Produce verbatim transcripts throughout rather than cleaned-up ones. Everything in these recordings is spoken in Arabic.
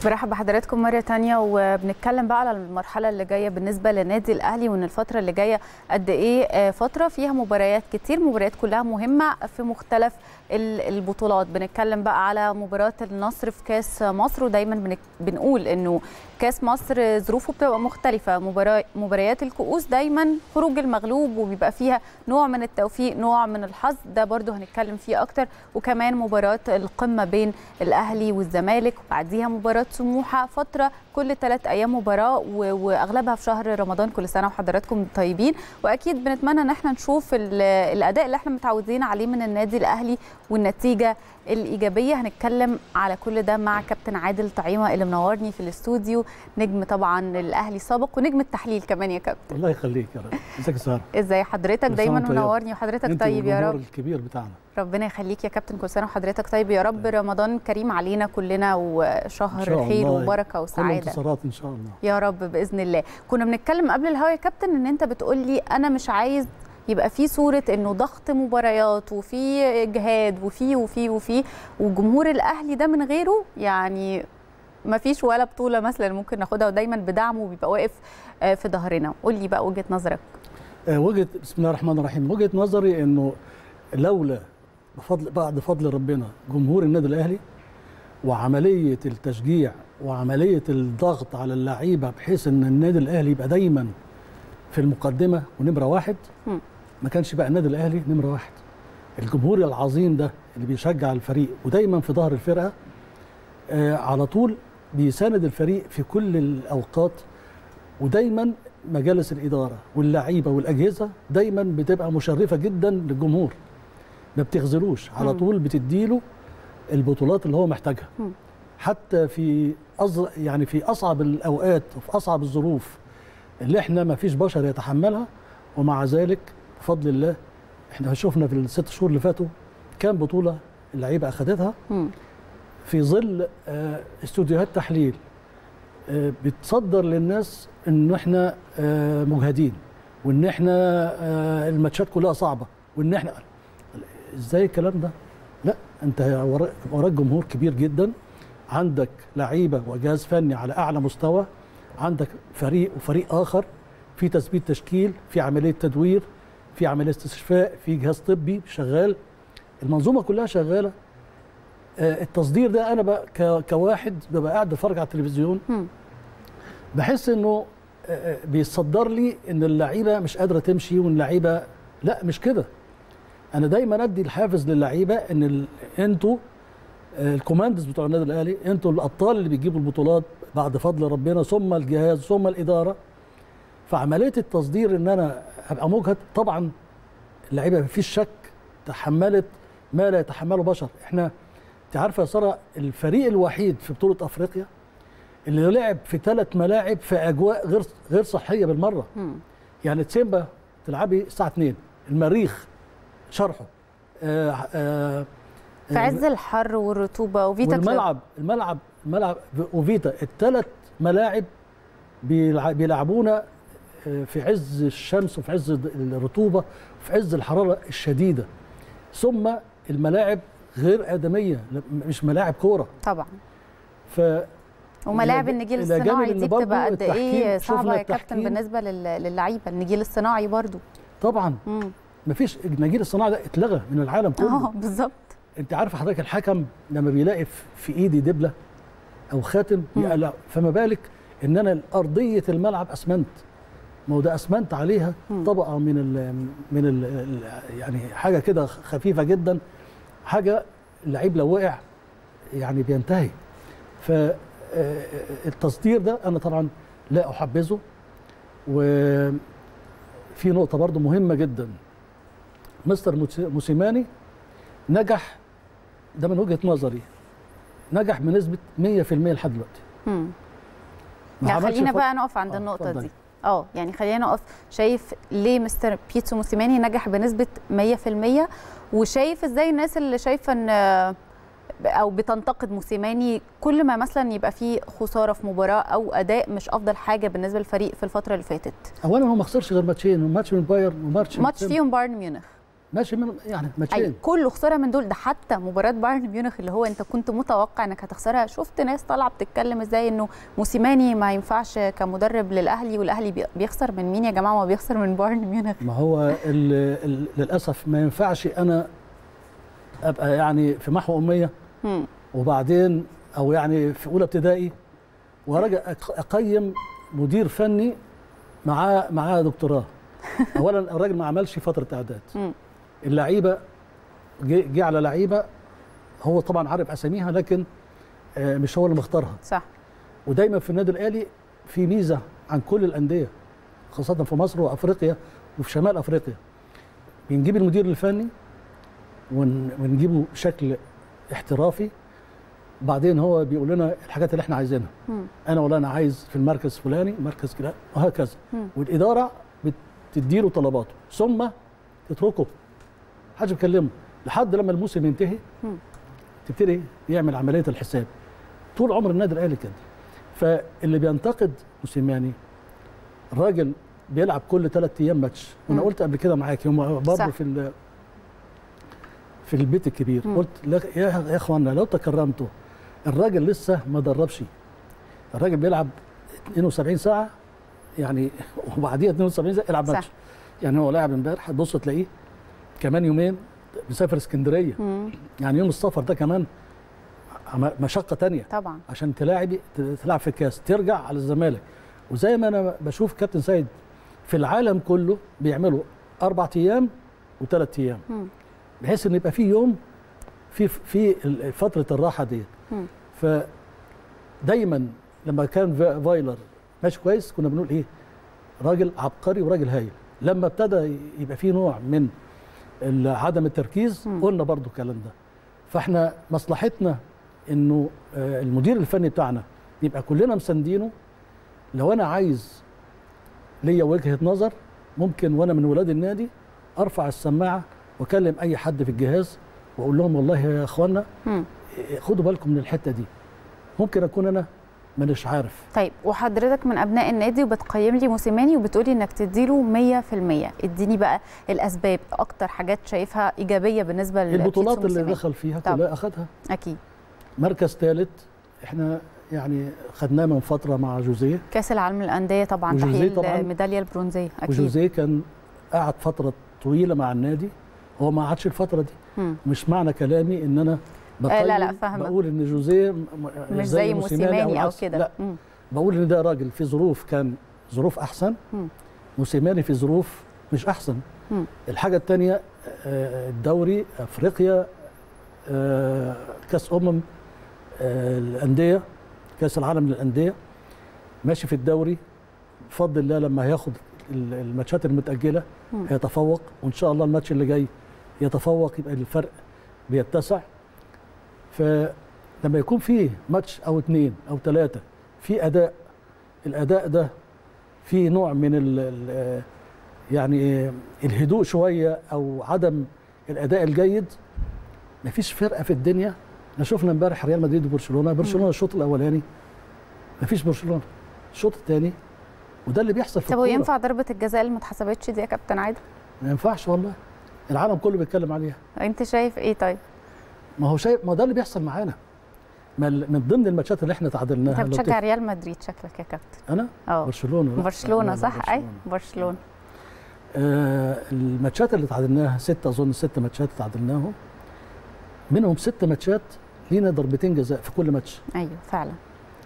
برحب بحضراتكم مرة تانية وبنتكلم بقى على المرحلة اللي جاية بالنسبة للنادي الأهلي، وإن الفترة اللي جاية قد إيه فترة فيها مباريات كتير، مباريات كلها مهمة في مختلف البطولات. بنتكلم بقى على مباراة النصر في كاس مصر، ودايما بنقول إنه كاس مصر ظروفه بتبقى مختلفة. مباريات الكؤوس دايما خروج المغلوب وبيبقى فيها نوع من التوفيق نوع من الحظ، ده برضو هنتكلم فيه أكتر. وكمان مباراة القمة بين الأهلي والزمالك، وبعديها مباراة سموحة، فترة كل ثلاث أيام مباراة وأغلبها في شهر رمضان. كل سنة وحضراتكم طيبين، وأكيد بنتمنى إن احنا نشوف الأداء اللي احنا متعودين عليه من النادي الأهلي والنتيجة الإيجابية. هنتكلم على كل ده مع كابتن عادل طعيمة اللي منورني في الاستوديو، نجم طبعا الأهلي سابق ونجم التحليل كمان يا كابتن. الله يخليك يا رب. ازيك يا ساره؟ ازي حضرتك؟ دايما منورني وحضرتك طيب يا رب. الكبير بتاعنا ربنا يخليك يا كابتن، كل سنه وحضرتك طيب يا رب. رمضان كريم علينا كلنا وشهر خير وبركه وسعاده، كل انتصارات ان شاء الله يا رب باذن الله. كنا بنتكلم قبل الهوا يا كابتن ان انت بتقول لي انا مش عايز يبقى في صوره انه ضغط مباريات وفي اجهاد وفي وفي وفي وجمهور الاهلي ده من غيره يعني ما فيش ولا بطوله مثلا ممكن ناخدها، ودايما بدعمه بيبقى واقف في ظهرنا. قول لي بقى وجهه نظرك. وجهه بسم الله الرحمن الرحيم، وجهه نظري انه لولا بفضل بعد فضل ربنا جمهور النادي الاهلي وعمليه التشجيع وعمليه الضغط على اللعيبه بحيث ان النادي الاهلي يبقى دايما في المقدمه ونمره واحد، م. ما كانش بقى النادي الاهلي نمره واحد. الجمهور العظيم ده اللي بيشجع الفريق ودايما في ظهر الفرقه آه على طول بيساند الفريق في كل الاوقات، ودايما مجالس الاداره واللعيبه والاجهزه دايما بتبقى مشرفه جدا للجمهور، ما بتخذلوش، على طول بتديله البطولات اللي هو محتاجها. م. حتى في أز... يعني في اصعب الاوقات وفي اصعب الظروف اللي احنا ما فيش بشر يتحملها، ومع ذلك بفضل الله احنا شفنا في الست شهور اللي فاتوا كام بطوله اللعيبه اخذتها في ظل آه استوديوهات تحليل آه بتصدر للناس ان احنا آه مجهدين، وان احنا آه الماتشات كلها صعبه، وان احنا ازاي الكلام ده؟ لا، انت وراك جمهور كبير جدا، عندك لعيبه وجهاز فني على اعلى مستوى، عندك فريق وفريق اخر، في تثبيت تشكيل، في عمليه تدوير، في عمليه استشفاء، في جهاز طبي شغال، المنظومه كلها شغاله. آه التصدير ده انا بقى كواحد ببقى قاعد بتفرج على التلفزيون بحس انه آه بيصدر لي ان اللعيبه مش قادره تمشي، واللعيبه لا مش كده. انا دايما ادي الحافز للعيبه ان ال... انتوا الكوماندز بتوع النادي الاهلي، انتوا الابطال اللي بيجيبوا البطولات بعد فضل ربنا، ثم الجهاز ثم الاداره. فعمليه التصدير ان انا ابقى مجهد، طبعا اللعيبه مفيش شك تحملت ما لا يتحمله بشر. احنا انت عارفه يا ساره الفريق الوحيد في بطوله افريقيا اللي لعب في ثلاث ملاعب في اجواء غير غير صحيه بالمره. م. يعني تسيمبا تلعبي الساعه اتنين، المريخ شرحه آآ آآ في عز الحر والرطوبه، وفيتا الملعب الملعب الملعب وفيتا الثلاث ملاعب بيلعبونا في عز الشمس وفي عز الرطوبه وفي عز الحراره الشديده، ثم الملاعب غير ادميه، مش ملاعب كوره طبعا. ف وملاعب النجيل الصناعي دي بتبقى قد ايه صعبه يا كابتن بالنسبه للعيبه؟ النجيل الصناعي برضو طبعا مم. مفيش النجيل الصناعي ده اتلغى من العالم كله. اه بالظبط. انت عارف حضرتك الحكم لما بيلاقي في ايدي دبله او خاتم يقلق، فما بالك ان انا ارضيه الملعب اسمنت، ما هو ده اسمنت عليها مم. طبقه من ال من ال يعني حاجه كده خفيفه جدا، حاجه اللعيب لو وقع يعني بينتهي. فالتصدير ده انا طبعا لا احبذه. وفي نقطه برضو مهمه جدا، مستر موسيماني نجح، ده من وجهه نظري نجح بنسبه مية في المية لحد دلوقتي. امم يعني خلينا بقى نقف عند آه النقطه دي. اه يعني خلينا نقف. شايف ليه مستر بيتسو موسيماني نجح بنسبه مية في المية، وشايف ازاي الناس اللي شايفه ان او بتنتقد موسيماني كل ما مثلا يبقى في خساره في مباراه او اداء مش افضل حاجه بالنسبه للفريق في الفتره اللي فاتت؟ اولا هو ما خسرش غير ماتشين، ماتش من بايرن وماتش ماتش فيهم بايرن ميونخ. ماشي من يعني ماتشين أي كله خساره من دول، ده حتى مباراه بايرن ميونخ اللي هو انت كنت متوقع انك هتخسرها، شفت ناس طالعه بتتكلم ازاي انه موسيماني ما ينفعش كمدرب للاهلي، والاهلي بيخسر من مين يا جماعه؟ ما بيخسر من بايرن ميونخ. ما هو ال ال للاسف ما ينفعش انا ابقى يعني في محو اميه م. وبعدين او يعني في اولى ابتدائي وراجع اقيم مدير فني معاه معاه دكتوراه. اولا الراجل ما عملش فتره اعداد، اللعيبه جه على لعيبه هو طبعا عارف اساميها لكن مش هو اللي مختارها. صح. ودايما في النادي الاهلي في ميزه عن كل الانديه خاصه في مصر وافريقيا وفي شمال افريقيا، بنجيب المدير الفني ونجيبه بشكل احترافي، بعدين هو بيقول لنا الحاجات اللي احنا عايزينها. مم. انا ولا انا عايز في المركز الفلاني مركز كده وهكذا. مم. والاداره بتديله طلباته ثم تتركه محدش بيكلمه لحد لما الموسم ينتهي. مم. تبتدي يعمل عمليه الحساب. طول عمر النادي الاهلي كده. فاللي بينتقد موسيماني الراجل بيلعب كل ثلاث ايام ماتش، وانا قلت قبل كده معاك يوم برضه في في البيت الكبير. مم. قلت يا يا اخوانا لو تكرمتوا الراجل لسه ما دربش، الراجل بيلعب اثنين وسبعين ساعه يعني وبعديها اثنين وسبعين ساعه يلعب ماتش. يعني هو لاعب امبارح هتبص تلاقيه كمان يومين بيسافر اسكندريه. مم. يعني يوم السفر ده كمان مشقه ثانيه طبعا عشان تلاعبي تلعب في الكاس ترجع على الزمالك. وزي ما انا بشوف كابتن سيد في العالم كله بيعملوا اربع ايام وثلاث ايام مم. بحيث ان يبقى في يوم في في فتره الراحه ديت. فدايما لما كان فايلر ماشي كويس كنا بنقول ايه؟ راجل عبقري وراجل هايل. لما ابتدى يبقى في نوع من عدم التركيز م. قلنا برضو الكلام ده. فاحنا مصلحتنا انه المدير الفني بتاعنا يبقى كلنا مساندينه. لو انا عايز ليا وجهه نظر ممكن وانا من ولاد النادي ارفع السماعه واكلم اي حد في الجهاز واقول لهم والله يا اخوانا خدوا بالكم من الحته دي. ممكن اكون انا مانيش عارف. طيب وحضرتك من ابناء النادي وبتقيم لي موسيماني وبتقولي انك تديله مية في المية، اديني بقى الاسباب، اكتر حاجات شايفها ايجابيه بالنسبه للبطولات اللي دخل فيها كلها اخذها. اكيد. مركز ثالث احنا يعني خدناه من فتره مع جوزيه، كاس العالم للانديه طبعا تحقيق الميداليه البرونزيه. اكيد. وجوزيه كان قعد فتره طويله مع النادي، هو ما قعدش الفتره دي. م. مش معنى كلامي ان انا آه لا لا فاهمه بقول ان جوزيه مش زي, زي موسيماني او, أو كده. لا م. بقول ان ده راجل في ظروف كان ظروف احسن، م. موسيماني في ظروف مش احسن. م. الحاجه الثانيه الدوري افريقيا كاس امم الانديه كاس العالم للانديه ماشي في الدوري بفضل الله. لما هياخد الماتشات المتاجله م. هيتفوق، وان شاء الله الماتش اللي جاي يتفوق يبقى الفرق بيتسع. فلما يكون فيه ماتش او اثنين او ثلاثه في اداء، الاداء ده فيه نوع من ال يعني الهدوء شويه او عدم الاداء الجيد، مفيش فرقه في الدنيا. احنا شفنا امبارح ريال مدريد وبرشلونه، برشلونه الشوط الاولاني مفيش برشلونه، الشوط الثاني وده اللي بيحصل في الكوره. طب وينفع ضربه الجزاء اللي ما اتحسبتش دي يا كابتن عادل؟ ما ينفعش والله، العالم كله بيتكلم عليها. انت شايف ايه طيب؟ ما هو شايف، ما ده اللي بيحصل معانا. من ضمن الماتشات اللي احنا تعادلناها. انت بتشجع ريال مدريد شكلك يا كابتن. انا؟ اه برشلونه. برشلونه صح. اي برشلونه. آه الماتشات اللي تعادلناها ستة اظن ست ماتشات تعادلناهم، منهم ست ماتشات لينا ضربتين جزاء في كل ماتش. ايوه فعلا.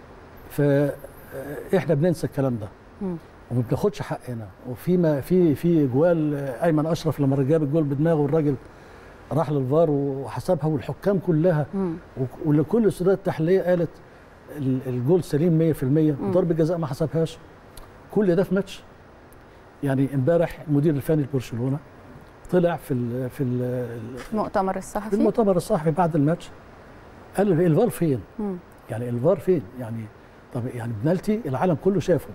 فاحنا بننسى الكلام ده وما بناخدش حقنا. وفي ما في في جوال ايمن اشرف لما جاب الجول بدماغه والراجل راح للفار وحسبها، والحكام كلها ولكل استوديوهات التحليليه قالت الجول سليم مية في المية وضربه جزاء ما حسبهاش. كل ده في ماتش. يعني امبارح المدير الفني لبرشلونه طلع في ال في المؤتمر الصحفي في المؤتمر الصحفي بعد الماتش قال الفار فين؟ مم. يعني الفار فين؟ يعني طب يعني بنالتي العالم كله شافه.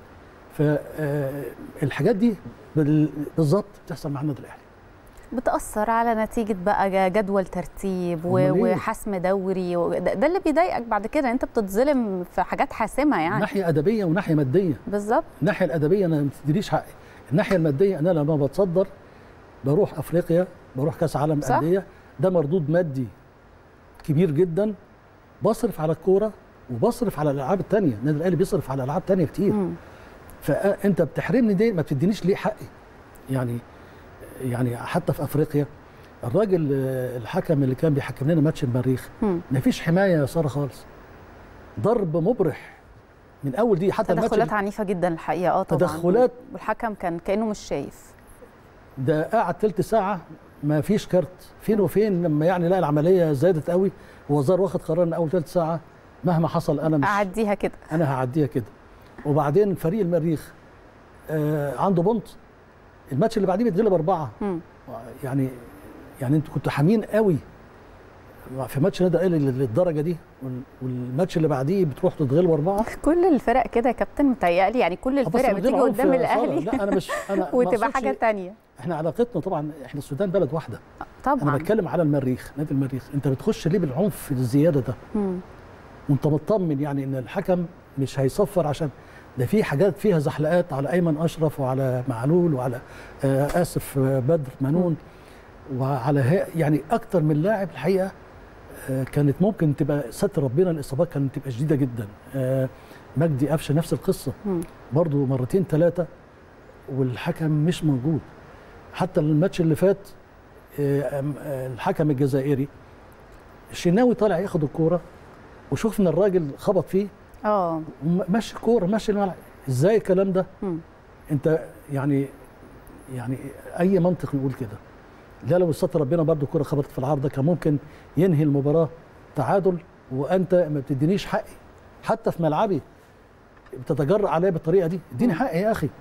فالحاجات دي بالظبط بتحصل مع النادي الاهلي، بتأثر على نتيجة بقى جدول ترتيب وحسم دوري، ده اللي بيضايقك بعد كده، انت بتتظلم في حاجات حاسمة يعني. ناحية أدبية وناحية مادية. بالظبط. الناحية الأدبية أنا ما بتديليش حقي، الناحية المادية أنا لما بتصدر بروح افريقيا، بروح كاس عالم انديه، ده مردود مادي كبير جدا. بصرف على الكوره وبصرف على الالعاب الثانيه، النادي الاهلي بيصرف على العاب ثانيه كتير. مم. فانت بتحرمني دي، ما بتدينيش ليه حقي؟ يعني يعني حتى في افريقيا الراجل الحكم اللي كان بيحكم لنا ماتش المريخ ما فيش حمايه يا ساره خالص، ضرب مبرح من اول دي. حتى تدخلات عنيفه جدا الحقيقه. اه طبعا تدخلات، والحكم كان كانه مش شايف. ده قعد ثلث ساعه ما فيش كارت، فين وفين لما يعني لا العمليه زادت قوي ووزار واخد قرار ان اول ثلث ساعه مهما حصل انا مش اعديها كده، انا هعديها كده. وبعدين فريق المريخ آه عنده بونت، الماتش اللي بعديه بيتغلب اربعه. م. يعني يعني انتوا كنتوا حامين قوي في ماتش نادي الاهلي للدرجه دي، والماتش اللي بعديه بتروح تتغلب اربعه. كل الفرق كده يا كابتن متهيألي، يعني كل الفرق بتيجي قدام الاهلي لا انا مش انا وتبقى حاجه ثانيه. احنا علاقتنا طبعا، احنا السودان بلد واحده طبعا. انا بتكلم على المريخ، نادي المريخ. انت بتخش ليه بالعنف الزياده ده؟ م. وانت مطمن يعني ان الحكم مش هيصفر، عشان ده في حاجات فيها زحلقات على ايمن اشرف وعلى معلول وعلى آه اسف بدر منون م. وعلى يعني اكتر من لاعب الحقيقه. آه كانت ممكن تبقى ستر ربنا، الاصابات كانت تبقى شديده جدا. آه مجدي قفشه نفس القصه م. برضو مرتين ثلاثه والحكم مش موجود. حتى الماتش اللي فات آه الحكم الجزائري الشناوي طالع ياخد الكوره وشوفنا الراجل خبط فيه اه ماشي الكوره ماشي الملعب. ازاي الكلام ده؟ م. انت يعني يعني اي منطق نقول كده؟ لا لو ستر ربنا برضو الكوره خبطت في العارضه كان ممكن ينهي المباراه تعادل، وانت ما بتدينيش حقي حتى في ملعبي، بتتجرأ عليا بالطريقه دي. اديني حقي يا اخي.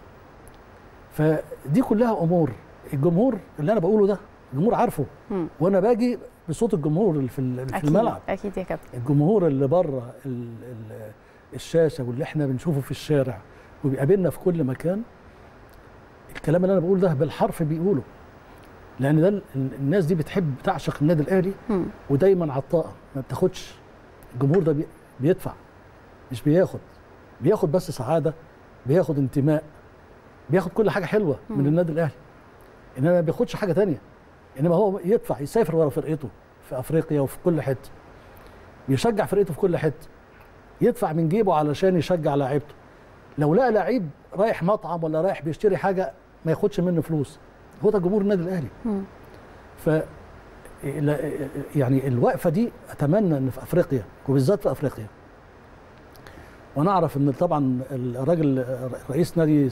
فدي كلها امور الجمهور اللي انا بقوله ده الجمهور عارفه، م. وانا باجي بصوت الجمهور اللي في في الملعب. اكيد يا كابتن. الجمهور اللي بره الشاشه واللي احنا بنشوفه في الشارع وبيقابلنا في كل مكان، الكلام اللي انا بقوله ده بالحرف بيقوله، لان ده الناس دي بتحب تعشق النادي الاهلي ودايما عطاءه ما بتاخدش. الجمهور ده بيدفع مش بياخد، بياخد بس سعاده، بياخد انتماء، بياخد كل حاجه حلوه م. من النادي الاهلي، انما ما بياخدش حاجه ثانيه. انما هو يدفع، يسافر ورا فرقته في افريقيا وفي كل حته، بيشجع فرقته في كل حته، يدفع من جيبه علشان يشجع لاعيبته. لو لقى لعيب رايح مطعم ولا رايح بيشتري حاجه ما ياخدش منه فلوس، هو ده جمهور النادي الاهلي. م. ف يعني الوقفه دي اتمنى ان في افريقيا وبالذات في افريقيا، وانا اعرف ان طبعا الراجل رئيس نادي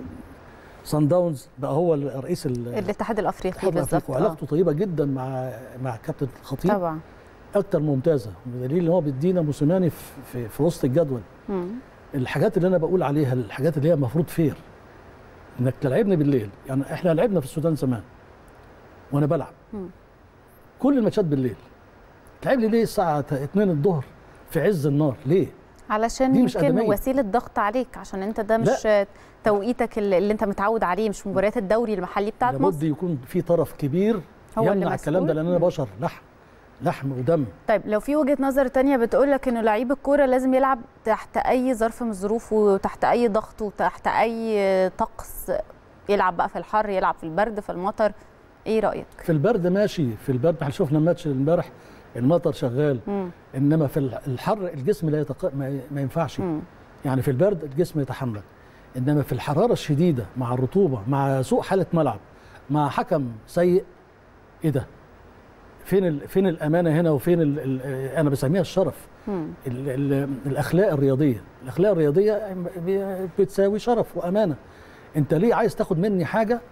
صن داونز بقى هو رئيس الاتحاد الافريقي بالظبط، وعلاقته طيبه جدا مع مع كابتن الخطيب طبعا اكتر ممتازه، بدليل ان هو بيدينا موسيماني في, في, في وسط الجدول. م. الحاجات اللي انا بقول عليها الحاجات اللي هي المفروض فير، انك تلعبني بالليل. يعني احنا لعبنا في السودان زمان وانا بلعب م. كل الماتشات بالليل، تلعب لي ليه الساعه اتنين الظهر في عز النار ليه؟ علشان يمكن وسيله ضغط عليك، عشان انت ده مش لا. توقيتك اللي انت متعود عليه، مش مباريات الدوري المحلي بتاعت مصر. لابد يكون في طرف كبير يمنع الكلام ده، لان انا بشر لحم لحم ودم. طيب لو في وجهه نظر ثانيه بتقول لك انه لعيب الكوره لازم يلعب تحت اي ظرف من الظروف وتحت اي ضغط وتحت اي طقس، يلعب بقى في الحر، يلعب في البرد، في المطر، ايه رايك؟ في البرد ماشي، في البرد احنا شفنا الماتش امبارح المطر شغال، م. انما في الحر الجسم لا يتق... ما ينفعش. م. يعني في البرد الجسم يتحمل، انما في الحراره الشديده مع الرطوبه مع سوء حاله ملعب مع حكم سيء، ايه ده؟ فين ال... فين الامانه هنا؟ وفين ال... ال... انا بسميها الشرف. ال... ال... الاخلاق الرياضيه، الاخلاق الرياضيه بتساوي شرف وامانه. انت ليه عايز تاخد مني حاجه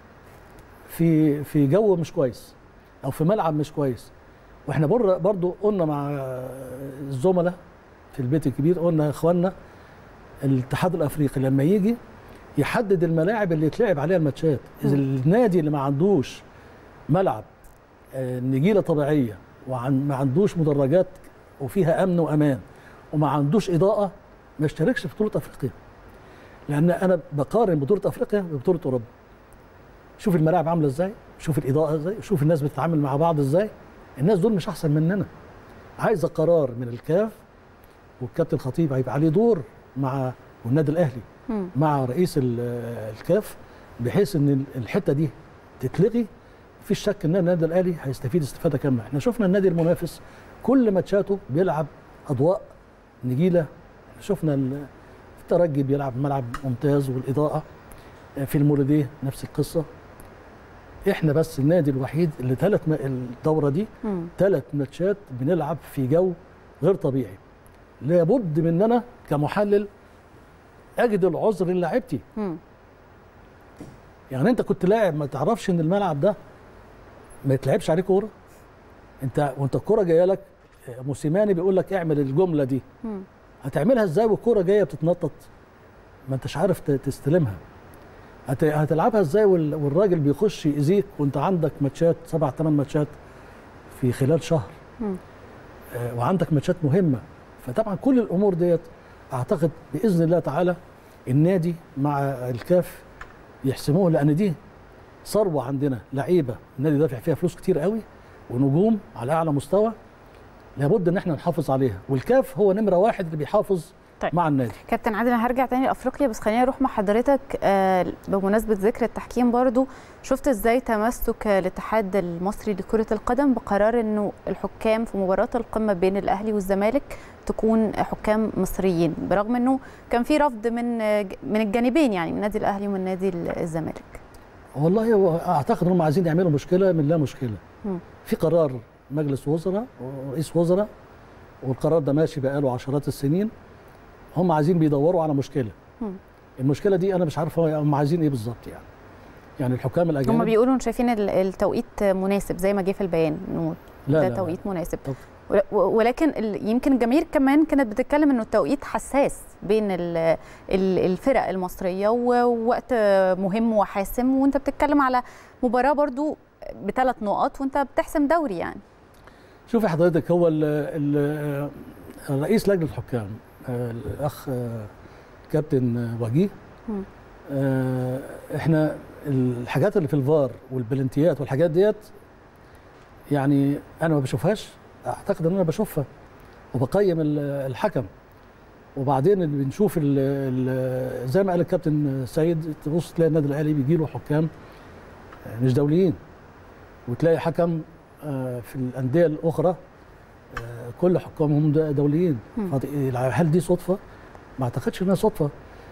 في في جو مش كويس او في ملعب مش كويس؟ واحنا برضو قلنا مع الزملاء في البيت الكبير، قلنا يا اخوانا الاتحاد الافريقي لما يجي يحدد الملاعب اللي يتلعب عليها الماتشات. اذا النادي اللي ما عندوش ملعب نجيله طبيعيه وما عندوش مدرجات وفيها امن وامان وما عندوش اضاءه ما يشتركش في بطوله افريقيا. لان انا بقارن بطوله افريقيا ببطوله اوروبا. شوف الملاعب عامله ازاي، شوف الاضاءه ازاي، شوف الناس بتتعامل مع بعض ازاي. الناس دول مش احسن مننا. عايزه قرار من الكاف، والكابتن الخطيب هيبقى عليه دور مع والنادي الاهلي م. مع رئيس الكاف، بحيث ان الحته دي تتلغي فيش شك ان النادي الاهلي هيستفيد استفاده كامله. احنا شفنا النادي المنافس كل ماتشاته بيلعب اضواء نجيله، شفنا الترجي بيلعب ملعب ممتاز والاضاءه، في المولوديه نفس القصه. احنا بس النادي الوحيد اللي ثلاث الدوره دي ثلاث ماتشات بنلعب في جو غير طبيعي. لابد من انا كمحلل اجد العذر للاعيبتي. يعني انت كنت لاعب ما تعرفش ان الملعب ده ما يتلعبش عليه كوره؟ انت وانت الكوره جايه لك موسيماني بيقول لك اعمل الجمله دي، مم. هتعملها ازاي والكوره جايه بتتنطط؟ ما انتش عارف تستلمها. هتلعبها ازاي والراجل بيخش يأذيك وانت عندك ماتشات سبع ثمان ماتشات في خلال شهر، مم. آه وعندك ماتشات مهمه. فطبعا كل الامور ديت اعتقد باذن الله تعالى النادي مع الكاف يحسموه، لان دي ثروه عندنا، لعيبه النادي دافع فيها فلوس كتير قوي ونجوم على اعلى مستوى، لابد ان احنا نحافظ عليها، والكاف هو نمره واحد اللي بيحافظ طيب. مع النادي. كابتن عادل انا هرجع تاني لافريقيا، بس خليني اروح مع حضرتك آه بمناسبه ذكر التحكيم برضو، شفت ازاي تمسك الاتحاد المصري لكره القدم بقرار انه الحكام في مباراه القمه بين الاهلي والزمالك تكون حكام مصريين، برغم انه كان في رفض من من الجانبين، يعني من النادي الاهلي ومن نادي الزمالك. والله اعتقد انهم عايزين يعملوا مشكله من لا مشكله. م. في قرار مجلس وزراء ورئيس وزراء والقرار ده ماشي بقاله عشرات السنين، هم عايزين بيدوروا على مشكله. م. المشكله دي انا مش عارف هم عايزين ايه بالظبط. يعني يعني الحكام الاجانب هم بيقولوا شايفين التوقيت مناسب زي ما جه في البيان انه ده لا توقيت لا. مناسب. طب. ولكن يمكن الجماهير كمان كانت بتتكلم انه التوقيت حساس بين الفرق المصريه ووقت مهم وحاسم، وانت بتتكلم على مباراه برضو بثلاث نقط وانت بتحسم دوري. يعني شوفي حضرتك، هو ال ال الرئيس لجنه الحكام الاخ كابتن وجيه، احنا الحاجات اللي في الفار والبلنتيات والحاجات ديت يعني انا ما بشوفهاش، اعتقد ان انا بشوفها وبقيم الحكم. وبعدين بنشوف ال ال زي ما قال الكابتن سيد، تبص تلاقي النادي الاهلي بيجي له حكام مش دوليين، وتلاقي حكم في الانديه الاخرى كل حكامهم دوليين. هل دي صدفه؟ ما اعتقدش انها صدفه.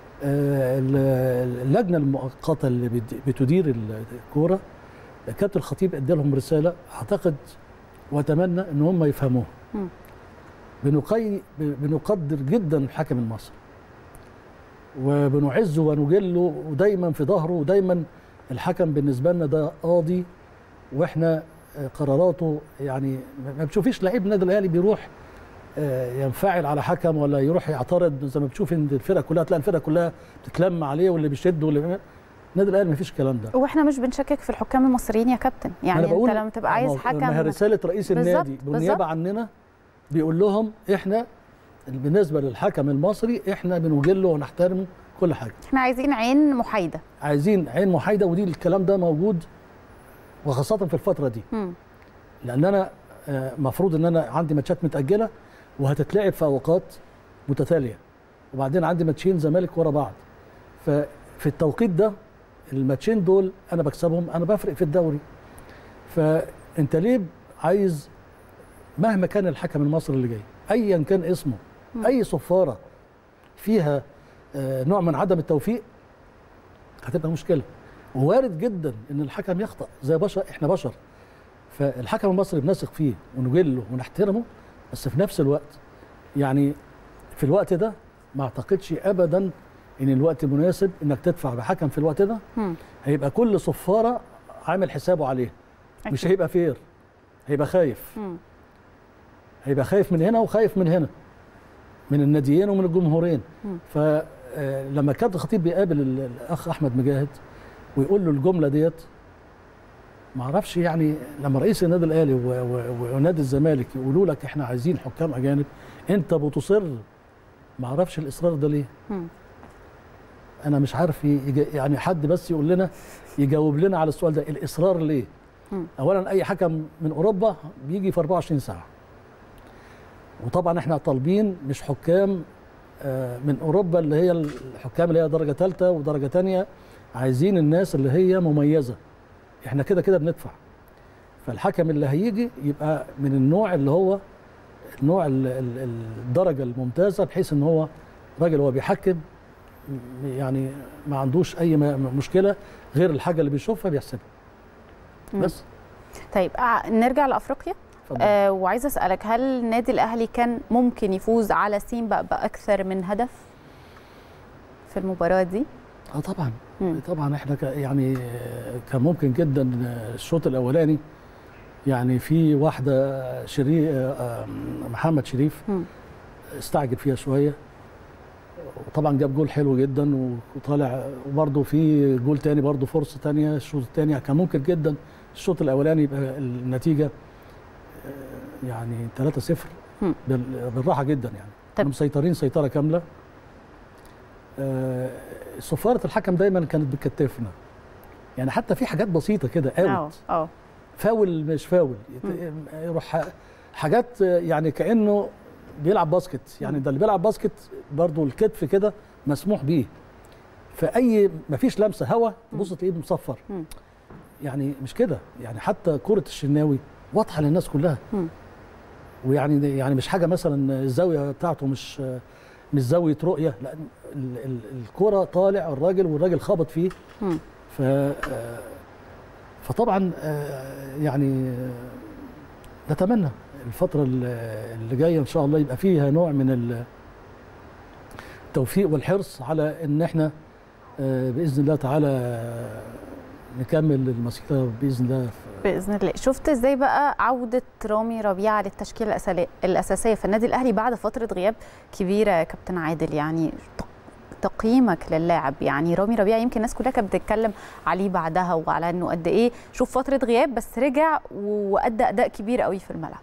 اللجنه المؤقته اللي بتدير الكوره كابتن الخطيب ادى لهم رساله، اعتقد واتمنى ان هم يفهموها. بنقي بنقدر جدا الحكم المصري وبنعزه ونجله ودايما في ظهره، ودايما الحكم بالنسبه لنا ده قاضي، واحنا قراراته يعني ما بتشوفيش لعيب النادي الاهلي بيروح ينفعل على حكم ولا يروح يعترض زي ما بتشوف ان الفرقه كلها، تلاقي الفرقه كلها بتتلم عليه واللي بيشد واللي النادي الاهلي ما فيش الكلام ده. واحنا مش بنشكك في الحكام المصريين يا كابتن، يعني انت لما تبقى عايز حكم، ما هي رساله رئيس النادي بالنيابه عننا بيقول لهم احنا بالنسبه للحكم المصري احنا بنوجله ونحترمه كل حاجه. احنا عايزين عين محايده، عايزين عين محايده، ودي الكلام ده موجود وخاصه في الفتره دي. م. لان انا مفروض ان انا عندي ماتشات متاجله وهتتلعب في اوقات متتاليه، وبعدين عندي ماتشين زمالك ورا بعض، ففي التوقيت ده الماتشين دول انا بكسبهم، انا بفرق في الدوري. فانت ليه عايز مهما كان الحكم المصري اللي جاي ايا كان اسمه، م. اي صفاره فيها نوع من عدم التوفيق هتبقى مشكله، ووارد جدا ان الحكم يخطأ زي بشر، احنا بشر. فالحكم المصري بنثق فيه ونجله ونحترمه، بس في نفس الوقت يعني في الوقت ده ما اعتقدش ابدا ان الوقت مناسب انك تدفع بحكم في الوقت ده. م. هيبقى كل صفاره عامل حسابه عليه، أكيد. مش هيبقى فير، هيبقى خايف. م. هيبقى خايف من هنا وخايف من هنا، من الناديين ومن الجمهورين. فلما كابتن الخطيب بيقابل الاخ احمد مجاهد ويقول له الجمله ديت، ما اعرفش يعني لما رئيس النادي الاهلي ونادي الزمالك يقولوا لك احنا عايزين حكام اجانب انت بتصر، ما اعرفش الاصرار ده ليه. م. انا مش عارف يعني حد بس يقول لنا يجاوب لنا على السؤال ده، الاصرار ليه؟ م. اولا اي حكم من اوروبا بيجي في أربعة وعشرين ساعه، وطبعا احنا طالبين مش حكام من اوروبا اللي هي الحكام اللي هي درجه ثالثه ودرجه ثانيه، عايزين الناس اللي هي مميزه. احنا كده كده بندفع، فالحكم اللي هيجي يبقى من النوع اللي هو النوع ال- ال- الدرجه الممتازه، بحيث ان هو راجل هو بيحكم يعني ما عندوش اي م- مشكله غير الحاجه اللي بيشوفها بيحسبها بس. طيب آه، نرجع لافريقيا. آه وعايزه اسالك، هل النادي الاهلي كان ممكن يفوز على سيمبا باكثر من هدف في المباراه دي؟ اه طبعا. مم. طبعا احنا ك- يعني كان ممكن جدا الشوط الاولاني يعني في واحده شريف محمد شريف مم. استعجل فيها شويه، وطبعا جاب جول حلو جدا وطالع، وبرده في جول تاني برده فرصه تانيه الشوط الثاني. كان ممكن جدا الشوط الاولاني يبقى النتيجه يعني ثلاثة صفر مم. بال- بالراحه جدا يعني. طب. كانوا مسيطرين سيطره كامله. آه، صفاره الحكم دايما كانت بتكتفنا، يعني حتى في حاجات بسيطه كده اه اوت اه فاول مش فاول يت- يروح ح- حاجات يعني كانه بيلعب باسكت، يعني ده اللي بيلعب باسكت برضه الكتف كده مسموح بيه، فاي ما فيش لمسه هوا تبص تلاقيه مصفر. مم. يعني مش كده، يعني حتى كره الشناوي واضحه للناس كلها، مم. ويعني يعني مش حاجه مثلا الزاويه بتاعته مش مش زاويه رؤيه، لا ال- ال- الكره طالع الراجل والراجل خبط فيه. مم. ف آه، فطبعا آه، يعني آه، نتمنى الفتره اللي اللي جايه ان شاء الله يبقى فيها نوع من التوفيق والحرص على ان احنا آه، باذن الله تعالى آه، نكمل المسيره باذن الله. باذن الله. شفت ازاي بقى عوده رامي ربيعه للتشكيله الأسالي- الاساسيه في النادي الاهلي بعد فتره غياب كبيره يا كابتن عادل؟ يعني تق- تقييمك للاعب، يعني رامي ربيعه يمكن الناس كلها كانت بتتكلم عليه بعدها وعلى انه قد ايه شوف فتره غياب بس رجع وادى اداء كبير قوي في الملعب.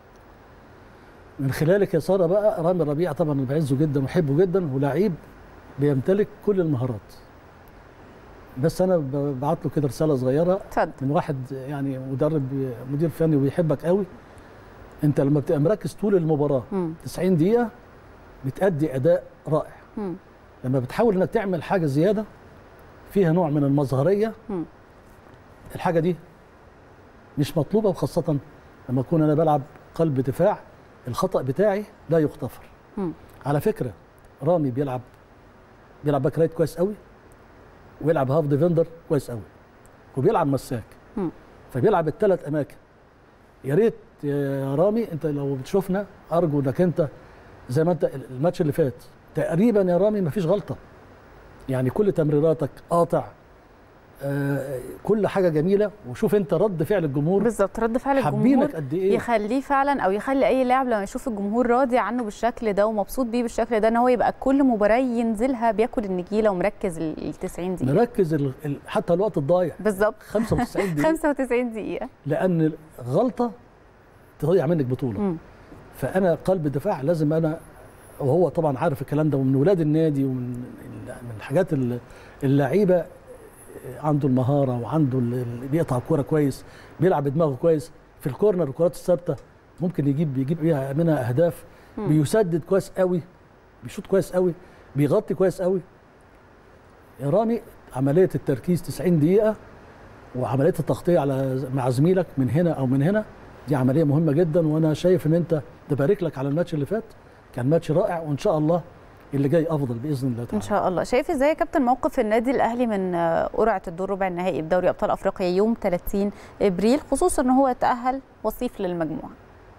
من خلالك يا ساره بقى، رامي ربيعه طبعا انا بعزه جدا وبحبه جدا، ولاعيب بيمتلك كل المهارات، بس انا ببعت له كده رساله صغيره اتفضل. من واحد يعني مدرب مدير فني وبيحبك قوي. انت لما بتبقى مركز طول المباراه مم. تسعين دقيقه بتأدي اداء رائع. مم. لما بتحاول انك تعمل حاجه زياده فيها نوع من المظهريه، مم. الحاجه دي مش مطلوبه، وخاصه لما اكون انا بلعب قلب دفاع الخطأ بتاعي لا يغتفر. مم. على فكره رامي بيلعب بيلعب باك رايت كويس قوي، ويلعب هاف ديفندر كويس قوي، وبيلعب مساك، مم. فبيلعب الثلاث اماكن. يا ريت يا رامي انت لو بتشوفنا ارجو انك انت زي ما انت الماتش اللي فات تقريبا يا رامي مفيش غلطه، يعني كل تمريراتك قاطع، آه كل حاجه جميله. وشوف انت رد فعل الجمهور بالظبط، رد فعل الجمهور حابينك قد ايه، يخليه فعلا او يخلي اي لاعب لما يشوف الجمهور راضي عنه بالشكل ده ومبسوط بيه بالشكل ده ان هو يبقى كل مباراه ينزلها بياكل النجيله ومركز ال تسعين دقيقه. نركز ال... ال... حتى الوقت الضايع بالظبط خمسة وتسعين دقيقه خمسة وتسعين دقيقه، لان غلطه تضيع منك بطوله. مم. فانا قلب الدفاع لازم انا، وهو طبعا عارف الكلام ده، ومن ولاد النادي ومن من الحاجات اللعيبه عنده المهاره وعنده اللي بيقطع الكوره كويس، بيلعب بدماغه كويس في الكورنر، الكرات الثابته ممكن يجيب بيجيب بيها منها اهداف، مم. بيسدد كويس قوي، بيشوط كويس قوي، بيغطي كويس قوي. يا رامي عمليه التركيز تسعين دقيقه وعمليه التغطيه على مع زميلك من هنا او من هنا دي عمليه مهمه جدا، وانا شايف ان انت تبارك لك على الماتش اللي فات، كان ماتش رائع، وان شاء الله اللي جاي افضل باذن الله تعالى. ان شاء الله. شايف ازاي يا كابتن موقف النادي الاهلي من قرعه الدور ربع النهائي بدوري ابطال افريقيا يوم ثلاثين ابريل، خصوصا ان هو تاهل وصيف للمجموعه؟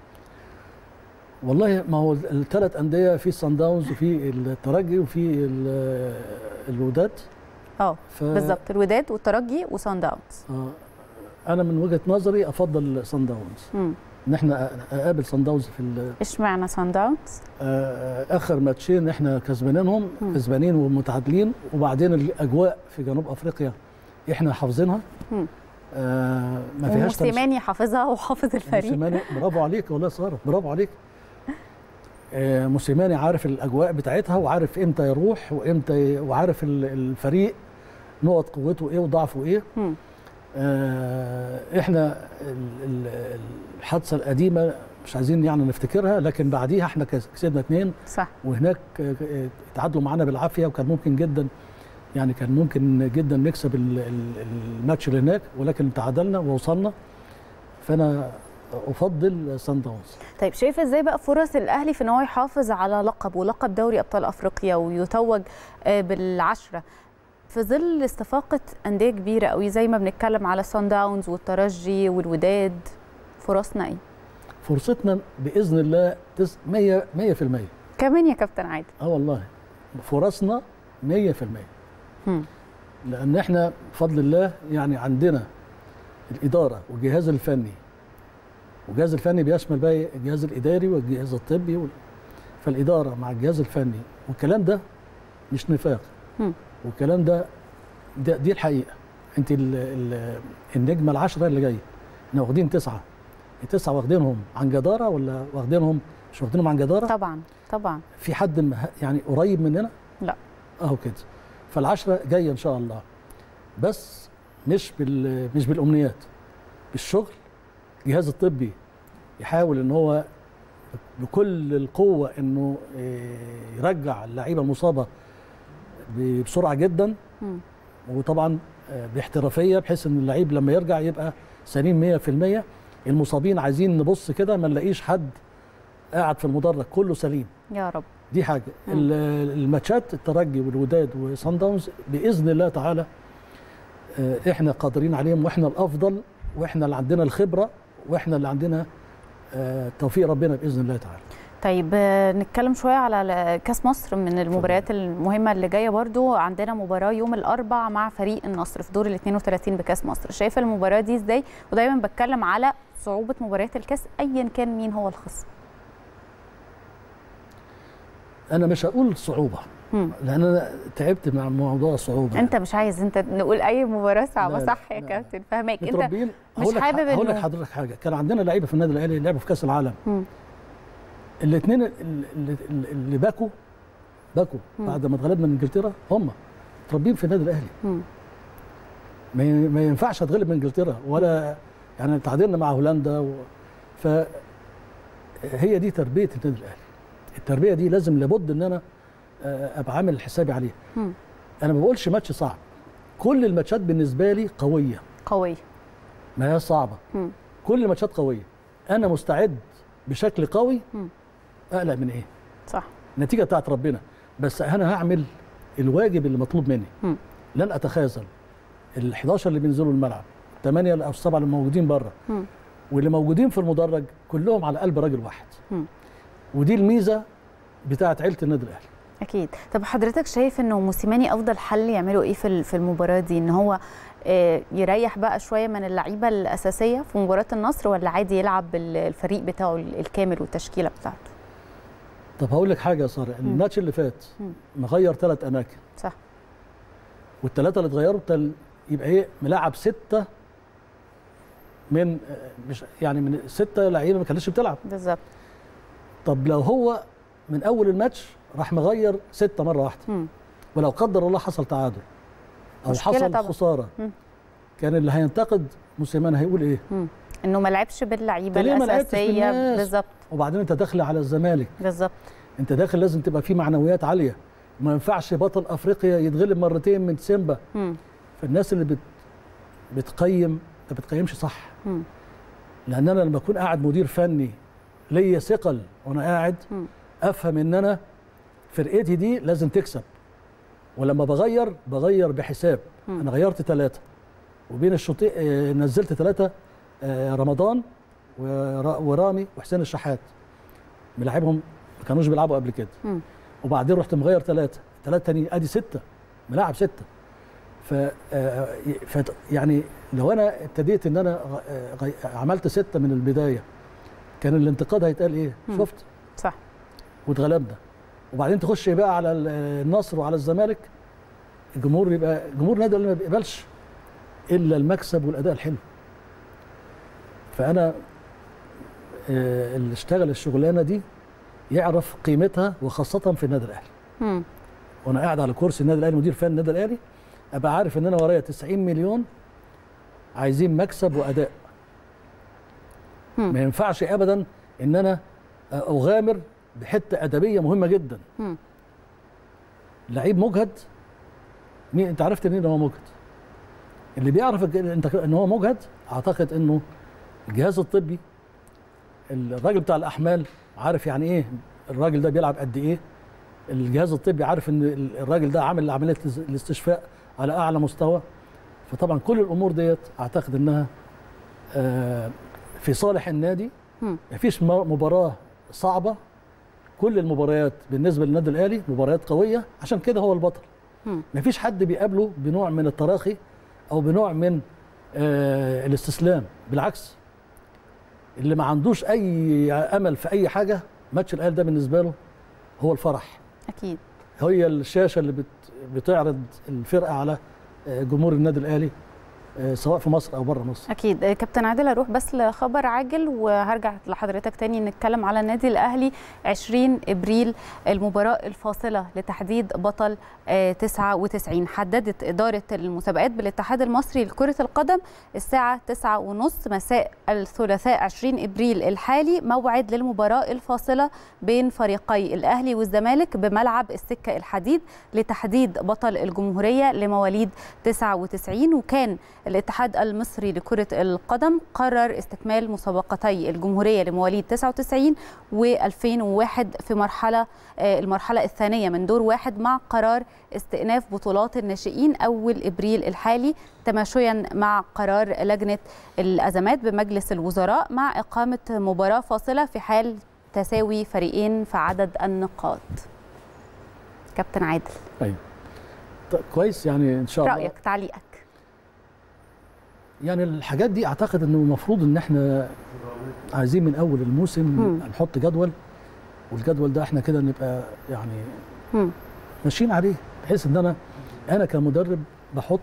والله ما هو الثلاث انديه، في صن داونز وفي الترجي وفي الوداد. اه ف... بالظبط، الوداد والترجي وصن داونز. اه انا من وجهه نظري افضل صن داونز، امم ان احنا اقابل صن داونز في ال... اشمعنى صن داونز؟ آه اخر ماتشين احنا كسبانينهم، كسبانين ومتعادلين، وبعدين الاجواء في جنوب افريقيا احنا حافظينها. امم آه ما فيهاش موسيماني حافظها وحافظ الفريق. موسيماني برافو عليك والله يا ساره، برافو عليك. آه موسيماني عارف الاجواء بتاعتها، وعارف امتى يروح وامتى ي... وعارف الفريق نقط قوته ايه وضعفه ايه. امم آه احنا الحادثه القديمه مش عايزين يعني نفتكرها، لكن بعديها احنا كسبنا اثنين صح، وهناك تعادلوا معانا بالعافيه، وكان ممكن جدا يعني كان ممكن جدا نكسب الماتش اللي هناك، ولكن تعادلنا ووصلنا. فانا افضل سان داونز. طيب شايف ازاي بقى فرص الاهلي في ان هو يحافظ على لقب ولقب دوري ابطال افريقيا ويتوج بالعشره في ظل استفاقه انديه كبيره قوي زي ما بنتكلم على سان داونز والترجي والوداد؟ فرصنا ايه؟ فرصتنا باذن الله مية في المية. كمان يا كابتن عادل؟ اه والله فرصنا مية في المية. هم. لان احنا بفضل الله يعني عندنا الاداره والجهاز الفني، والجهاز الفني بيشمل بقى الجهاز الاداري والجهاز الطبي وال... فالاداره مع الجهاز الفني، والكلام ده مش نفاق، هم. والكلام ده, ده دي الحقيقه. انت ال... ال... النجمه العشره اللي جايه احنا واخدين تسعه، التسعه واخدينهم عن جداره ولا واخدينهم مش واخدينهم عن جداره؟ طبعا طبعا. في حد يعني قريب مننا؟ لا اهو كده. فالعشره جايه ان شاء الله، بس مش بال مش بالامنيات، بالشغل. الجهاز الطبي يحاول ان هو بكل القوه انه يرجع اللعيبه المصابه بسرعه جدا، م. وطبعا باحترافيه بحيث ان اللعيب لما يرجع يبقى سليم مية في المية. المصابين عايزين نبص كده ما نلاقيش حد قاعد في المدرج، كله سليم يا رب. دي حاجه. م. الماتشات الترجي والوداد وصن داونز باذن الله تعالى احنا قادرين عليهم، واحنا الافضل، واحنا اللي عندنا الخبره، واحنا اللي عندنا توفيق ربنا باذن الله تعالى. طيب نتكلم شويه على كاس مصر من المباريات المهمه اللي جايه. برضو عندنا مباراه يوم الاربعاء مع فريق النصر في دور ال اثنين وثلاثين بكاس مصر. شايفه المباراه دي ازاي؟ ودايما بتكلم على صعوبه مباريات الكاس ايا كان مين هو الخصم. انا مش هقول صعوبه مم. لان انا تعبت مع موضوع الصعوبه. انت مش عايز انت نقول اي مباراه صعبه؟ لا صح لا يا لا كابتن، فاهمك. انت مش حابب انه هقول لك حضرتك حاجه. كان عندنا لعيبه في النادي الاهلي لعبوا في كاس العالم، الاثنين اللي, اللي باكوا باكوا مم. بعد ما اتغلبنا من انجلترا هم متربيين في النادي الاهلي. مم. ما ينفعش اتغلب من انجلترا ولا يعني تعادلنا مع هولندا و... فهي دي تربيه النادي الاهلي. التربيه دي لازم لابد ان انا ابقى عامل حسابي عليها. مم. انا ما بقولش ماتش صعب، كل الماتشات بالنسبه لي قويه قويه، ما هي صعبه. مم. كل الماتشات قويه، انا مستعد بشكل قوي. مم. اقلق من ايه؟ صح، النتيجه بتاعت ربنا، بس انا هعمل الواجب اللي مطلوب مني. مم. لن اتخاذل. ال حداشر اللي بينزلوا الملعب، ثمانية او السبعة اللي موجودين بره، واللي موجودين في المدرج كلهم على قلب راجل واحد. مم. ودي الميزه بتاعت عيله النادي الاهلي. اكيد. طب حضرتك شايف انه موسيماني افضل حل يعملوا ايه في في المباراه دي؟ ان هو يريح بقى شويه من اللعيبه الاساسيه في مباراه النصر، ولا عادي يلعب بالفريق بتاعه الكامل والتشكيله بتاعته؟ طب هقول لك حاجه يا ساره، الماتش اللي فات مغير ثلاث اماكن. صح. والثلاثه اللي اتغيروا تل... يبقى ايه؟ ملاعب سته من مش يعني من سته لعيبه ما كانتش بتلعب. بالظبط. طب لو هو من اول الماتش راح مغير سته مره واحده، مم. ولو قدر الله حصل تعادل او حصل طبعا. خساره، مم. كان اللي هينتقد موسيماني هيقول ايه؟ مم. انه ما لعبش باللعيبه الاساسيه. بالظبط. وبعدين انت داخل على الزمالك. بالظبط. انت داخل لازم تبقى في معنويات عاليه، ما ينفعش بطل افريقيا يتغلب مرتين من سيمبا. مم. فالناس اللي بت بتقيم ما بتقيمش صح. مم. لان انا لما اكون قاعد مدير فني ليا ثقل وانا قاعد، مم. افهم ان انا فرقتي دي لازم تكسب، ولما بغير بغير بحساب. مم. انا غيرت ثلاثه وبين الشوطين آه نزلت ثلاثه، آه رمضان ورامي وحسين الشحات ملاعبهم ما كانوش بيلعبوا قبل كده. مم. وبعدين رحت مغير ثلاثه ثلاثه تاني، ادي سته ملاعب سته. ف يعني لو انا ابتديت ان انا عملت سته من البدايه كان الانتقاد هيتقال ايه؟ مم. شفت؟ صح. واتغلبنا. وبعدين تخش بقى على النصر وعلى الزمالك، الجمهور يبقى جمهور نادي ما بيقبلش الا المكسب والاداء الحلو. فانا اللي اشتغل الشغلانه دي يعرف قيمتها، وخاصه في النادي الاهلي. امم وانا قاعد على كرسي النادي الاهلي مدير فني النادي الاهلي، ابقى عارف ان انا ورايا تسعين مليون عايزين مكسب واداء. مم. ما ينفعش ابدا ان انا اغامر بحته ادبيه مهمه جدا. مم. لعيب مجهد، مين انت عرفت منين ان هو مجهد؟ اللي بيعرف انت ان هو مجهد اعتقد انه الجهاز الطبي، الراجل بتاع الاحمال عارف يعني ايه الراجل ده بيلعب قد ايه، الجهاز الطبي عارف ان الراجل ده عامل عمليه الاستشفاء على اعلى مستوى. فطبعا كل الامور ديت اعتقد انها في صالح النادي. مفيش مباراه صعبه، كل المباريات بالنسبه للنادي الاهلي مباريات قويه، عشان كده هو البطل. مفيش حد بيقابله بنوع من التراخي او بنوع من آه الاستسلام، بالعكس اللي ما عندوش اي امل في اي حاجه ماتش الاهلي ده بالنسبه له هو الفرح. اكيد هي الشاشه اللي بت بتعرض الفرقه على جمهور النادي الاهلي سواء في مصر او بره مصر. اكيد. كابتن عادل، اروح بس لخبر عاجل وهرجع لحضرتك تاني نتكلم على النادي الاهلي. عشرين ابريل المباراه الفاصله لتحديد بطل تسعة وتسعين. حددت اداره المسابقات بالاتحاد المصري لكره القدم الساعه تسعة وثلاثين مساء الثلاثاء عشرين ابريل الحالي موعد للمباراه الفاصله بين فريقي الاهلي والزمالك بملعب السكه الحديد لتحديد بطل الجمهوريه لمواليد تسعة وتسعين. وكان الاتحاد المصري لكرة القدم قرر استكمال مسابقتي الجمهورية لمواليد تسعة وتسعين وألفين وواحد في مرحلة المرحلة الثانية من دور واحد، مع قرار استئناف بطولات الناشئين أول إبريل الحالي، تماشيا مع قرار لجنة الأزمات بمجلس الوزراء مع إقامة مباراة فاصلة في حال تساوي فريقين في عدد النقاط. كابتن عادل. أيوة. كويس، يعني إن شاء الله رأيك، تعليقك. يعني الحاجات دي اعتقد انه المفروض ان احنا عايزين من اول الموسم مم. نحط جدول، والجدول ده احنا كده نبقى يعني مم. ماشيين عليه، بحيث ان انا انا كمدرب بحط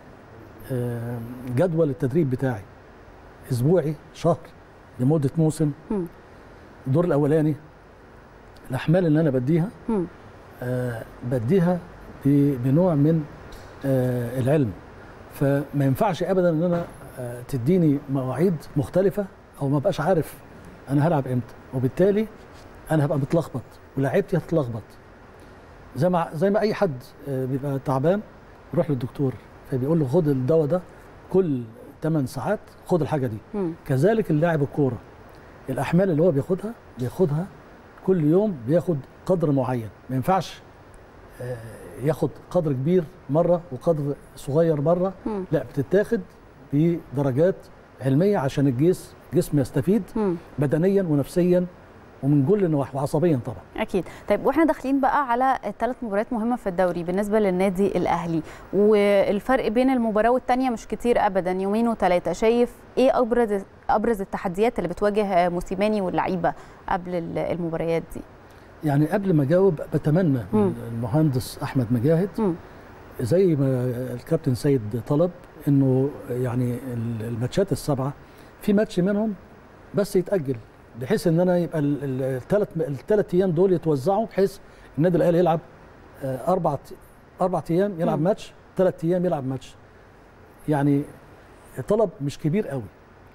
جدول التدريب بتاعي اسبوعي، شهر، لمده موسم. مم. الدور الاولاني الاحمال اللي انا بديها آه بديها بنوع من آه العلم، فما ينفعش ابدا ان انا تديني مواعيد مختلفه او ما بقاش عارف انا هلعب امتى، وبالتالي انا هبقى متلخبط ولاعيبتي هتتلخبط. زي ما زي ما اي حد بيبقى تعبان يروح للدكتور فبيقول له خد الدواء ده كل ثمان ساعات، خد الحاجه دي. م. كذلك اللاعب الكوره الاحمال اللي هو بياخدها بياخدها كل يوم، بياخد قدر معين، ما ينفعش ياخد قدر كبير مره وقدر صغير مره، مم. لا بتتاخد بدرجات علميه عشان الجسم الجسم يستفيد مم. بدنيا ونفسيا ومن كل النواحي وعصبيا طبعا. اكيد. طيب واحنا داخلين بقى على ثلاث مباريات مهمه في الدوري بالنسبه للنادي الاهلي، والفرق بين المباراه والثانيه مش كتير ابدا، يومين وثلاثه. شايف ايه ابرز ابرز التحديات اللي بتواجه موسيماني واللعيبه قبل المباريات دي؟ يعني قبل ما اجاوب بتمنى من المهندس احمد مجاهد مم. زي ما الكابتن سيد طلب انه يعني الماتشات السبعه في ماتش منهم بس يتاجل، بحيث ان انا يبقى الثلاث الثلاث ايام دول يتوزعوا، بحيث النادي الاهلي يلعب اربع اربع ايام يلعب مم. ماتش، ثلاث ايام يلعب ماتش. يعني طلب مش كبير قوي.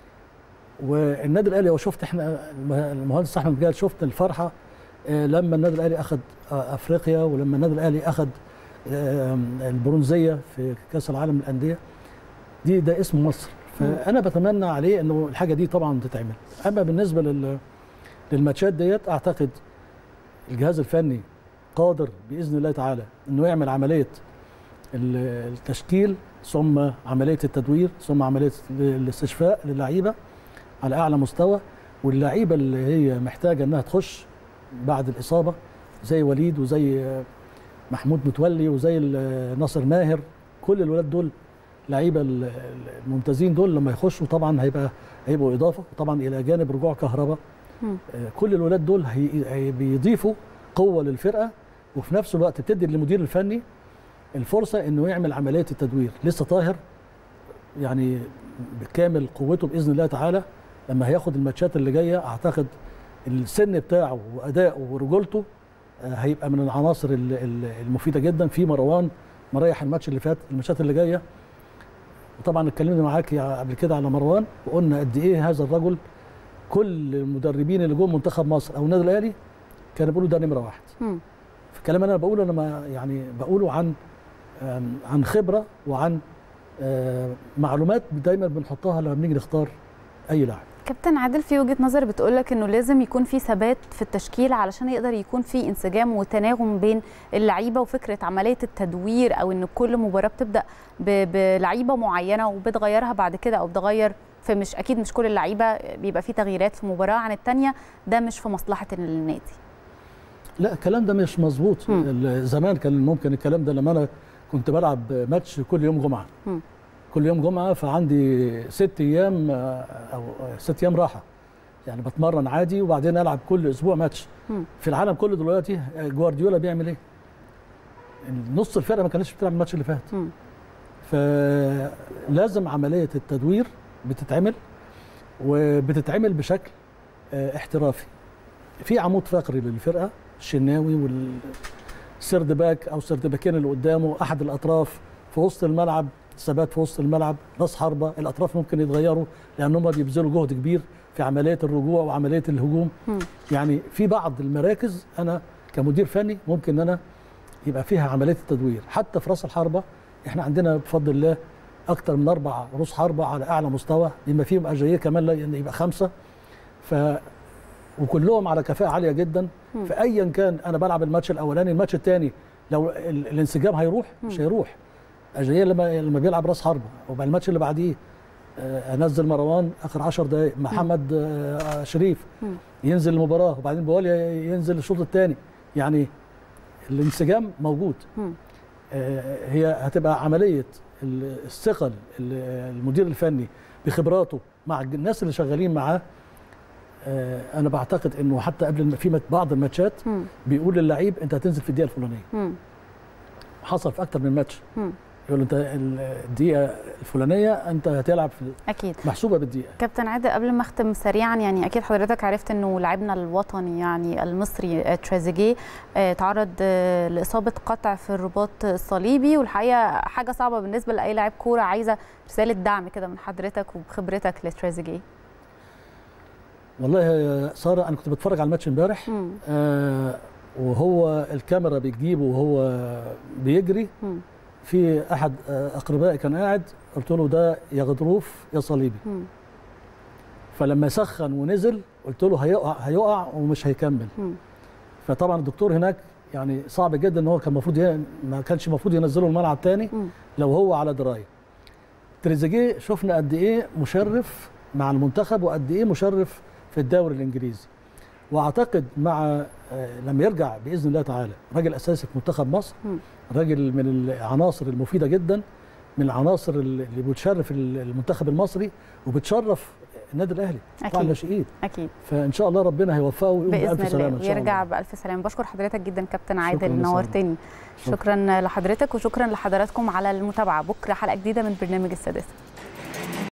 والنادي الاهلي، وشفت احنا المهندس احمد مجاهد شفت الفرحه لما النادي الاهلي اخذ افريقيا، ولما النادي الاهلي اخذ البرونزيه في كاس العالم للانديه، دي ده اسم مصر. فانا بتمنى عليه انه الحاجه دي طبعا تتعمل. اما بالنسبه لل للماتشات ديت اعتقد الجهاز الفني قادر باذن الله تعالى انه يعمل عمليه التشكيل ثم عمليه التدوير ثم عمليه الاستشفاء للعيبه على اعلى مستوى، واللعيبه اللي هي محتاجه انها تخش بعد الاصابه زي وليد وزي محمود متولي وزي ناصر ماهر، كل الولاد دول لعيبه الممتازين دول لما يخشوا طبعا هيبقى هيبقوا اضافه، وطبعا الى جانب رجوع كهرباء كل الولاد دول هي بيضيفوا قوه للفرقه، وفي نفس الوقت بتدي للمدير الفني الفرصه انه يعمل عمليه التدوير. لسه طاهر يعني بكامل قوته باذن الله تعالى لما هياخد الماتشات اللي جايه، اعتقد السن بتاعه وادائه ورجولته هيبقى من العناصر المفيده جدا. في مروان مريح الماتش اللي فات، الماتشات اللي جايه، وطبعا اتكلمنا معاك قبل كده على مروان وقلنا قد ايه هذا الرجل. كل المدربين اللي جم منتخب مصر او النادي الاهلي كانوا بيقولوا ده نمره واحد. م. في الكلام انا بقوله انا ما يعني بقوله عن عن خبره وعن معلومات دايما بنحطها لما بنيجي نختار اي لاعب. كابتن عادل، في وجهه نظر بتقول لك انه لازم يكون في ثبات في التشكيل علشان يقدر يكون في انسجام وتناغم بين اللعيبه، وفكره عمليه التدوير او ان كل مباراه بتبدا بلعيبه معينه وبتغيرها بعد كده او بتغير في، مش اكيد مش كل اللعيبه بيبقى في تغييرات في مباراه عن الثانيه، ده مش في مصلحه النادي. لا الكلام ده مش مظبوط. زمان كان ممكن الكلام ده، لما انا كنت بلعب ماتش كل يوم جمعه م. كل يوم جمعه، فعندي ست ايام او ست ايام راحه، يعني بتمرن عادي وبعدين العب كل اسبوع ماتش. م. في العالم كله دلوقتي جوارديولا بيعمل ايه؟ نص الفرقه ما كانتش بتلعب الماتش اللي فات. م. فلازم عمليه التدوير بتتعمل وبتتعمل بشكل احترافي. في عمود فقري للفرقه، الشناوي والسرد باك او سرد باكين اللي قدامه، احد الاطراف في وسط الملعب، ثبات في وسط الملعب، راس حربه. الاطراف ممكن يتغيروا لان هم بيبذلوا جهد كبير في عمليه الرجوع وعمليه الهجوم. م. يعني في بعض المراكز انا كمدير فني ممكن ان انا يبقى فيها عمليه التدوير. حتى في راس الحربه احنا عندنا بفضل الله اكثر من اربع رؤوس حربه على اعلى مستوى، بما فيهم اجاييه كمان يبقى خمسه، ف وكلهم على كفاءه عاليه جدا. فايا كان انا بلعب الماتش الاولاني، الماتش الثاني لو الانسجام هيروح مش هيروح. اجاييه لما لما بيلعب راس حربه، وبعد الماتش اللي بعديه انزل مروان اخر عشر دقائق، محمد شريف ينزل المباراه، وبعدين بواليا ينزل الشوط الثاني. يعني الانسجام موجود. هي هتبقى عمليه الثقه المدير الفني بخبراته مع الناس اللي شغالين معاه. انا بعتقد انه حتى قبل في بعض الماتشات بيقول للعيب انت هتنزل في الدقيقه الفلانيه. حصل في اكتر من ماتش، يقول له انت الدقيقه الفلانيه انت هتلعب في اكيد محسوبه بالدقيقه. كابتن عادل، قبل ما اختم سريعا، يعني اكيد حضرتك عرفت انه لاعبنا الوطني يعني المصري تريزيجيه تعرض لاصابه قطع في الرباط الصليبي، والحقيقه حاجه صعبه بالنسبه لاي لاعب كوره. عايزه رساله دعم كده من حضرتك وبخبرتك لتريزيجيه. والله يا ساره، انا كنت بتفرج على الماتش امبارح، آه وهو الكاميرا بتجيبه وهو بيجري. م. في احد اقربائي كان قاعد، قلت له ده يا غضروف يا صليبي. م. فلما سخن ونزل قلت له هيقع هيقع ومش هيكمل. م. فطبعا الدكتور هناك يعني صعب جدا ان هو كان المفروض ما كانش المفروض ينزله الملعب تاني لو هو على درايه. تريزيجيه شفنا قد ايه مشرف مع المنتخب وقد ايه مشرف في الدوري الانجليزي، واعتقد مع لما يرجع باذن الله تعالى راجل اساسي في منتخب مصر، راجل من العناصر المفيده جدا، من العناصر اللي بتشرف المنتخب المصري وبتشرف النادي الاهلي طبعا الناشئين. اكيد. فان شاء الله ربنا هيوفقه ويقوم بألف سلامه ان شاء الله ويرجع بألف سلامه. بشكر حضرتك جدا كابتن عادل، نورتني. شكرا. شكرا لحضرتك وشكرا لحضراتكم على المتابعه. بكره حلقه جديده من برنامج السادسه.